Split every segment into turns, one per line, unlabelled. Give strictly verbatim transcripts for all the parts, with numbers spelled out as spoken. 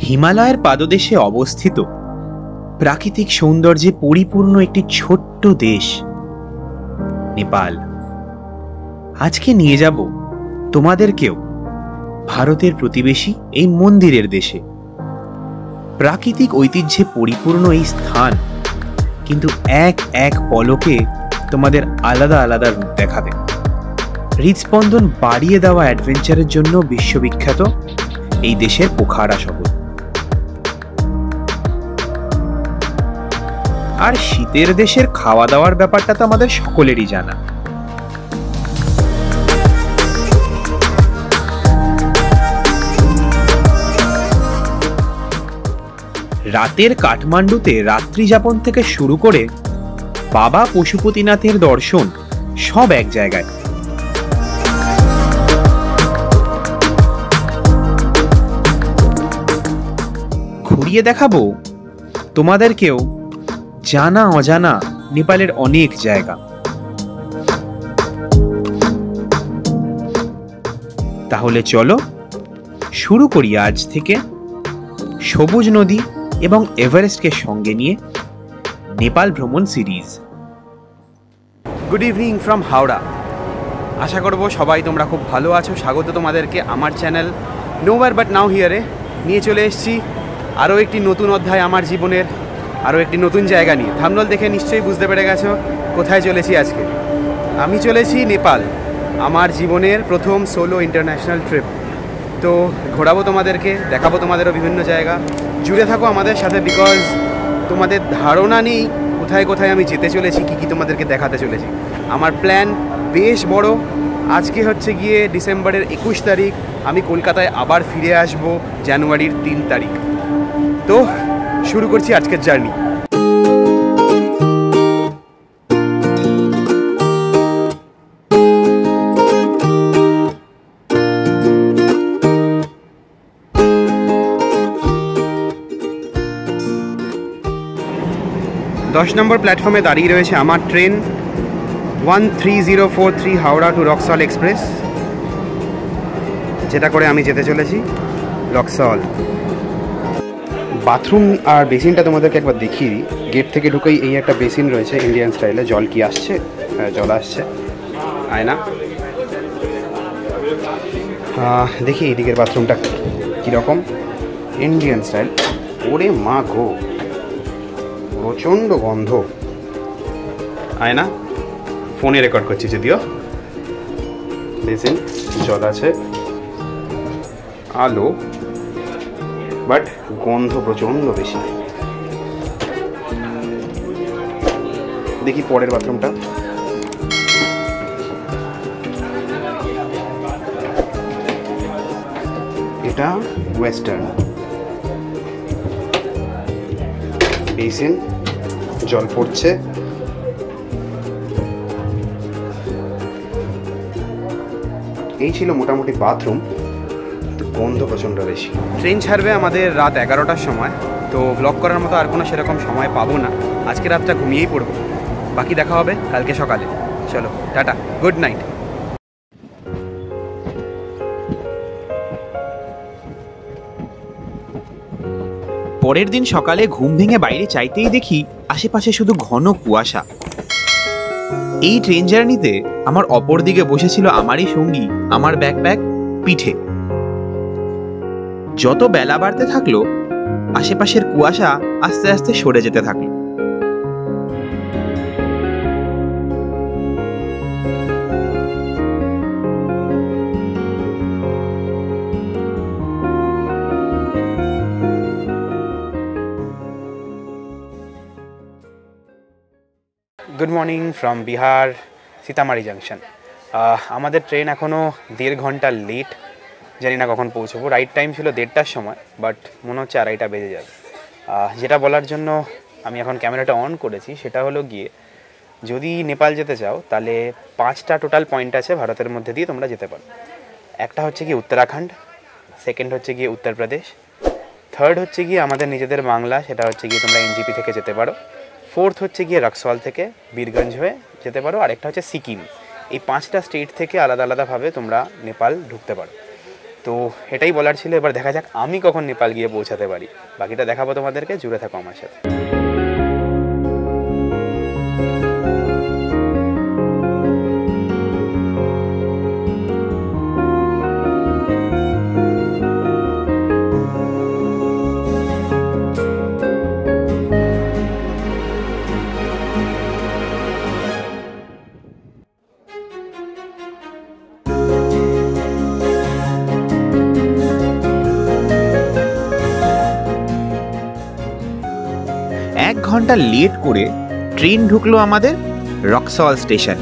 হিমালয়ের পাদদেশে অবস্থিত প্রাকৃতিক সৌন্দর্যে পরিপূর্ণ একটি ছোট্ট দেশ নেপাল। আজকে নিয়ে যাব তোমাদেরকেও ভারতের প্রতিবেশী এই মন্দিরের দেশে। প্রাকৃতিক ঐতিহ্যে পরিপূর্ণ এই স্থান কিন্তু এক এক পলকে তোমাদের আলাদা আলাদা রূপ দেখাবে। হৃদস্পন্দন বাড়িয়ে দেওয়া অ্যাডভেঞ্চারের জন্য বিশ্ববিখ্যাত এই দেশের পোখারা শহর। আর শীতের দেশের খাওয়া দাওয়ার ব্যাপারটা তো আমাদের সকলেরই জানা। রাতের কাঠমান্ডুতে রাত্রি যাপন থেকে শুরু করে বাবা পশুপতিনাথের দর্শন সব এক জায়গায়। ঘুরিয়ে দেখাবো তোমাদেরকেও জানা অজানা নেপালের অনেক জায়গা। তাহলে চলো শুরু করি আজ থেকে সবুজ নদী এবং এভারেস্টকে সঙ্গে নিয়ে নেপাল ভ্রমণ series.
Good evening from Howrah. আশা করব সবাই তোমরা খুব ভালো আছো। স্বাগত তোমাদেরকে আমার চ্যানেল নোওয়্যার বাট নাও হিয়ারে। নিয়ে চলে এসেছি আরও একটি নতুন অধ্যায় আমার জীবনের, আরও একটি নতুন জায়গা নিয়ে। থাম্বনেল দেখে নিশ্চয়ই বুঝতে পেরে গেছো কোথায় চলেছি আজকে। আমি চলেছি নেপাল, আমার জীবনের প্রথম সোলো ইন্টারন্যাশনাল ট্রিপ। তো ঘোরাবো তোমাদেরকে, দেখাবো তোমাদেরও বিভিন্ন জায়গা। জুড়ে থাকো আমাদের সাথে, বিকজ তোমাদের ধারণা নেই কোথায় কোথায় আমি যেতে চলেছি, কী কী তোমাদেরকে দেখাতে চলেছি। আমার প্ল্যান বেশ বড়। আজকে হচ্ছে গিয়ে ডিসেম্বরের একুশ তারিখ, আমি কলকাতায় আবার ফিরে আসব জানুয়ারির তিন তারিখ। তো শুরু করছি আজকের জার্নি। দশ নম্বর প্ল্যাটফর্মে দাঁড়িয়ে রয়েছে আমার train one three zero four three Howrah to Raxaul express, যেটা করে আমি যেতে চলেছি রক্সল। বাথরুম আর বেসিনটা তোমাদেরকে একবার দেখিয়ে দিই। গেট থেকে ঢুকেই এই একটা বেসিন রয়েছে ইন্ডিয়ান স্টাইলে। জল কি আসছে? জল আসছে, আয়না। দেখি এইদিকের বাথরুমটা কীরকম, ইন্ডিয়ান স্টাইল। ওরে মা গো, প্রচণ্ড গন্ধ। আয়না, ফোনে রেকর্ড করছি যদিও। বেসিন, জল আছে, আলো, বাট গন্ধ প্রচণ্ড বেশি। দেখি পরের বাথরুমটা। এটা ওয়েস্টার্ন বেসিন, জল পড়ছে। এই ছিল মোটামুটি বাথরুম, গন্ধ প্রচণ্ড বেশি। ট্রেন ছাড়বে আমাদের রাত এগারোটার সময়, তো ব্লগ করার মতো আর কোনো সেরকম সময় পাবো না। আজকে রাতটা ঘুমিয়েই পড়বো, বাকি দেখা হবে কালকে সকালে। চলো টাটা, গুড নাইট।
পরের দিন সকালে ঘুম ভেঙে বাইরে চাইতেই দেখি আশেপাশে শুধু ঘন কুয়াশা। এই ট্রেন জার্নিতে আমার অপর দিকে বসেছিল আমারই সঙ্গী, আমার ব্যাকপ্যাক পিঠে। যত বেলা বাড়তে থাকলো আশেপাশের কুয়াশা আস্তে আস্তে সরে যেতে থাকলো।
Good morning from Bihar, Sitamarhi junction. আমাদের ট্রেন এখনও দেড় ঘন্টা লেট, জানি না কখন পৌঁছবো। রাইট টাইম ছিল দেড়টার সময়, বাট মনে হচ্ছে আড়াইটা বেজে যাবে। যেটা বলার জন্য আমি এখন ক্যামেরাটা অন করেছি সেটা হলো গিয়ে, যদি নেপাল যেতে চাও তাহলে পাঁচটা টোটাল পয়েন্ট আছে ভারতের মধ্যে দিয়ে তোমরা যেতে পারো। একটা হচ্ছে গিয়ে উত্তরাখণ্ড, সেকেন্ড হচ্ছে গিয়ে উত্তরপ্রদেশ, থার্ড হচ্ছে গিয়ে আমাদের নিজেদের বাংলা, সেটা হচ্ছে গিয়ে তোমরা এনজিপি থেকে যেতে পারো, ফোর্থ হচ্ছে গিয়ে রক্সওয়াল থেকে বীরগঞ্জ হয়ে যেতে পারো, আরেকটা হচ্ছে সিকিম। এই পাঁচটা স্টেট থেকে আলাদা আলাদাভাবে তোমরা নেপাল ঢুকতে পারো। তো এটাই বলার ছিল। এবার দেখা যাক আমি কখন নেপাল গিয়ে পৌঁছাতে পারি, বাকিটা দেখাবো তোমাদেরকে, জুড়ে থাকো আমার সাথে।
এক ঘন্টা লেট করে ট্রেন ঢুকলো আমাদের রক্সওয়াল স্টেশন।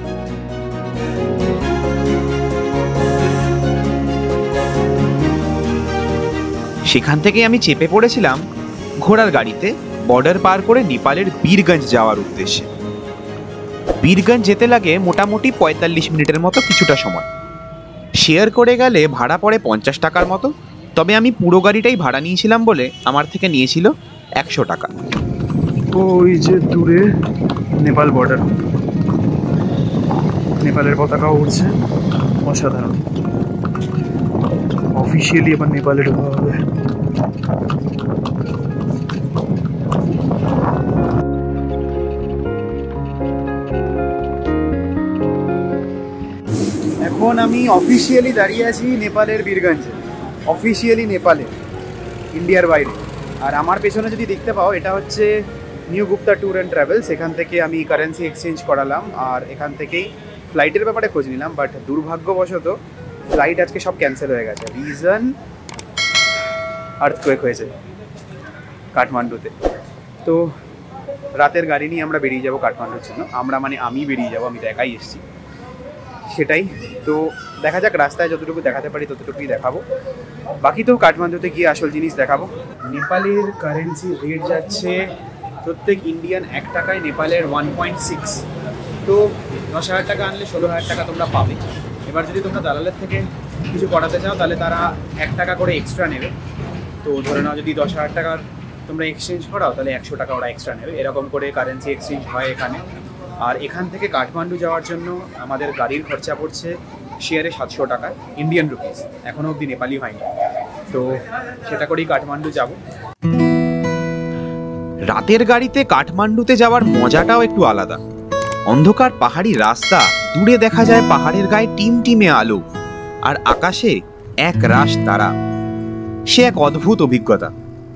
সেখান থেকে আমি চেপে পড়েছিলাম ঘোড়ার গাড়িতে বর্ডার পার করে নেপালের বীরগঞ্জ যাওয়ার উদ্দেশ্যে। বীরগঞ্জ যেতে লাগে মোটামুটি পঁয়তাল্লিশ মিনিটের মতো কিছুটা সময়। শেয়ার করে গেলে ভাড়া পড়ে পঞ্চাশ টাকার মতো, তবে আমি পুরো গাড়িটাই ভাড়া নিয়েছিলাম বলে আমার থেকে নিয়েছিল একশো টাকা।
ওই যে দূরে নেপাল বর্ডার, নেপালের পতাকা উড়ছে, অসাধারণ। অফিসিয়ালি এবার নেপালে ঢোকা হবে। এখন আমি অফিসিয়ালি দাঁড়িয়ে আছি নেপালের বীরগঞ্জে, অফিসিয়ালি নেপালে, ইন্ডিয়ার বাইরে। আর আমার পেছনে যদি দেখতে পাও, এটা হচ্ছে new Gupta tour and travels. এখান থেকে আমি কারেন্সি এক্সচেঞ্জ করালাম আর এখান থেকেই ফ্লাইটের ব্যাপারে খোঁজ নিলাম, বাট দুর্ভাগ্যবশত ফ্লাইট আজকে সব ক্যান্সেল হয়ে গেছে। রিজন আর্থকোয়েক হয়েছে কাঠমান্ডুতে। তো রাতের গাড়ি নিয়ে আমরা বেরিয়ে যাব কাঠমান্ডুর জন্য। আমরা মানে আমি বেরিয়ে যাব, আমি তো একাই এসেছি, সেটাই। তো দেখা যাক, রাস্তায় যতটুকু দেখাতে পারি ততটুকুই দেখাবো, বাকি তো কাঠমান্ডুতে গিয়ে আসল জিনিস দেখাবো। নেপালের কারেন্সি রেট যাচ্ছে প্রত্যেক ইন্ডিয়ান এক টাকায় নেপালের ওয়ান পয়েন্ট সিক্স। তো দশ হাজার টাকা আনলে ষোলো হাজার টাকা তোমরা পাবে। এবার যদি তোমরা দালালের থেকে কিছু করাতে চাও তাহলে তারা এক টাকা করে এক্সট্রা নেবে। তো ধরে নাও যদি দশ হাজার টাকার তোমরা এক্সচেঞ্জ করাও তাহলে একশো টাকা ওরা এক্সট্রা নেবে। এরকম করে কারেন্সি এক্সচেঞ্জ হয় এখানে। আর এখান থেকে কাঠমান্ডু যাওয়ার জন্য আমাদের গাড়ির খরচা পড়ছে শেয়ারে সাতশো টাকা ইন্ডিয়ান রুপিস, এখনও অবধি নেপালি হয়নি। তো সেটা করেই কাঠমান্ডু যাব।
রাতের গাড়িতে কাঠমান্ডুতে যাওয়ার মজাটাও একটু আলাদা। অন্ধকার পাহাড়ি রাস্তা, দূরে দেখা যায় পাহাড়ের গায়ে টিমটিমে আলো, আর আকাশে এক রাশ তারা। সে এক অদ্ভুত অভিজ্ঞতা।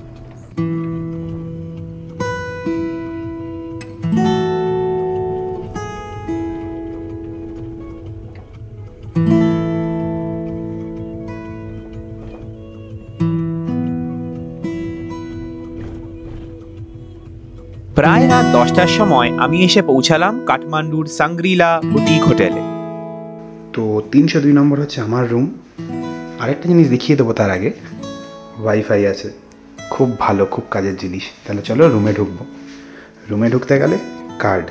প্রায় রাত দশটার সময় আমি এসে পৌঁছালাম কাঠমান্ডুর সাংগ্রিলা বুটিক হোটেলে।
তো তিনশো দুই নম্বর হচ্ছে আমার রুম। আরেকটা জিনিস দেখিয়ে দেবো তার আগে, ওয়াইফাই আছে, খুব ভালো, খুব কাজের জিনিস। তাহলে চলো রুমে ঢুকবো। রুমে ঢুকতে গেলে কার্ড,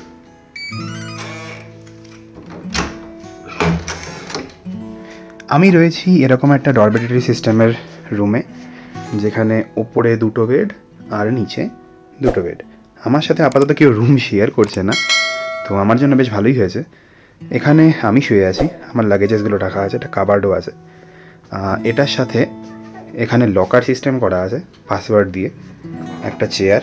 আমি রয়েছি এরকম একটা ডরমেটরি সিস্টেমের রুমে, যেখানে ওপরে দুটো বেড আর নিচে দুটো বেড। আমার সাথে আপাতত কেউ রুম শেয়ার করছে না, তো আমার জন্য বেশ ভালোই হয়েছে। এখানে আমি শুয়ে আছি, আমার লাগেজেসগুলো রাখা আছে, একটা কাবার্ডও আছে। এটার সাথে এখানে লকার সিস্টেম করা আছে পাসওয়ার্ড দিয়ে, একটা চেয়ার,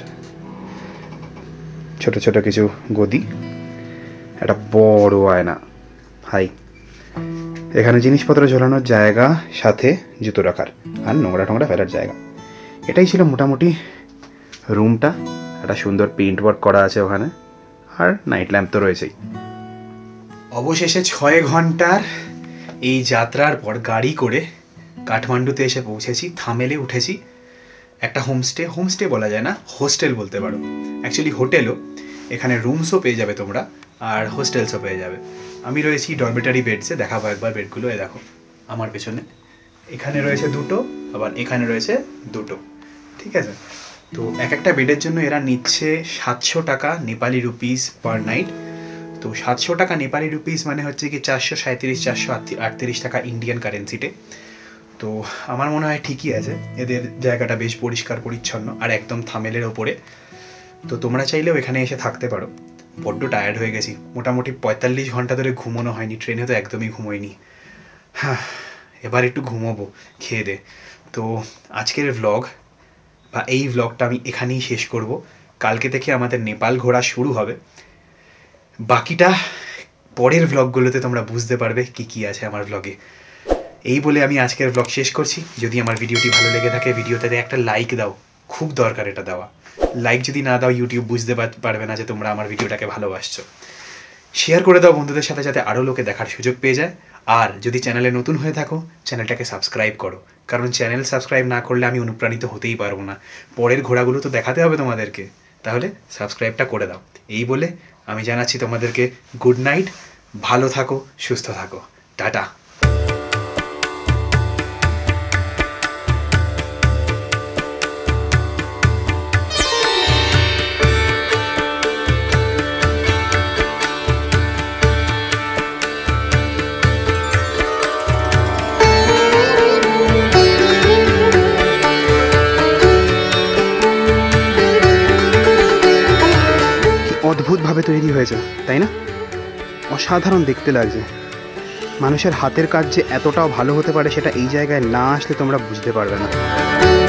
ছোট ছোট কিছু গদি, একটা বড় আয়না, হাই, এখানে জিনিসপত্র ঝোলানোর জায়গা, সাথে জুতো রাখার আর নোংরা টোংরা ফেলার জায়গা। এটাই ছিল মোটামুটি রুমটা। একটা সুন্দর পেইন্ট ওয়ার্ক করা আছে ওখানে, আর নাইট ল্যাম্প তো রয়েছেই। অবশেষে ছয় ঘন্টার এই যাত্রার পর গাড়ি করে কাঠমান্ডুতে এসে পৌঁছেছি। থামেলে উঠেছি একটা হোমস্টে, হোমস্টে বলা যায় না, হোস্টেল বলতে পারো, অ্যাকচুয়ালি হোটেলও। এখানে রুমসও পেয়ে যাবে তোমরা আর হোস্টেলসও পেয়ে যাবে। আমি রয়েছি ডরমেটারি বেডসে, দেখাবো একবার বেডগুলো। এ দেখো আমার পেছনে, এখানে রয়েছে দুটো, আবার এখানে রয়েছে দুটো, ঠিক আছে। তো এক একটা বেডের জন্য এরা নিচ্ছে সাতশো টাকা নেপালি রুপিস পার নাইট। তো সাতশো টাকা নেপালি রুপিস মানে হচ্ছে কি চারশো সাঁত্রিশ চারশো আটত্রিশ টাকা ইন্ডিয়ান কারেন্সিতে। তো আমার মনে হয় ঠিকই আছে, এদের জায়গাটা বেশ পরিষ্কার পরিচ্ছন্ন আর একদম থামেলের ওপরে। তো তোমরা চাইলেও এখানে এসে থাকতে পারো। বড্ড টায়ার্ড হয়ে গেছি, মোটামুটি পঁয়তাল্লিশ ঘন্টা ধরে ঘুমোনো হয়নি, ট্রেনে তো একদমই ঘুমোইনি। হ্যাঁ,
এবার একটু ঘুমোবো খেয়ে দে। তো আজকের ভ্লগ বা এই ভ্লগটা আমি এখানেই শেষ করব। কালকে থেকে আমাদের নেপাল ঘোরা শুরু হবে। বাকিটা পরের ভ্লগগুলোতে তোমরা বুঝতে পারবে কি কি আছে আমার ভ্লগে। এই বলে আমি আজকের ভ্লগ শেষ করছি। যদি আমার ভিডিওটি ভালো লেগে থাকে ভিডিওটাতে একটা লাইক দাও, খুব দরকার এটা দেওয়া। লাইক যদি না দাও ইউটিউব বুঝতে পারবে না যে তোমরা আমার ভিডিওটাকে ভালোবাসছো। শেয়ার করে দাও বন্ধুদের সাথে যাতে আরও লোকে দেখার সুযোগ পেয়ে যায়। আর যদি চ্যানেলে নতুন হয়ে থাকো চ্যানেলটাকে সাবস্ক্রাইব করো, কারণ চ্যানেল সাবস্ক্রাইব না করলে আমি অনুপ্রাণিত হতেই পারবো না। পরের ঘোড়াগুলো তো দেখাতে হবে তোমাদেরকে, তাহলে সাবস্ক্রাইবটা করে দাও। এই বলে আমি জানাচ্ছি তোমাদেরকে গুড নাইট, ভালো থাকো, সুস্থ থাকো, টাটা। অদ্ভুতভাবে তৈরি হয়েছে তাই না? অসাধারণ দেখতে লাগছে। মানুষের হাতের কাজ যে এতটাও ভালো হতে পারে সেটা এই জায়গায় না আসলে তোমরা বুঝতে পারবে না।